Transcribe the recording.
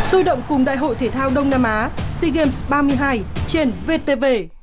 Sôi động cùng Đại hội Thể thao Đông Nam Á SEA Games 32 trên VTV.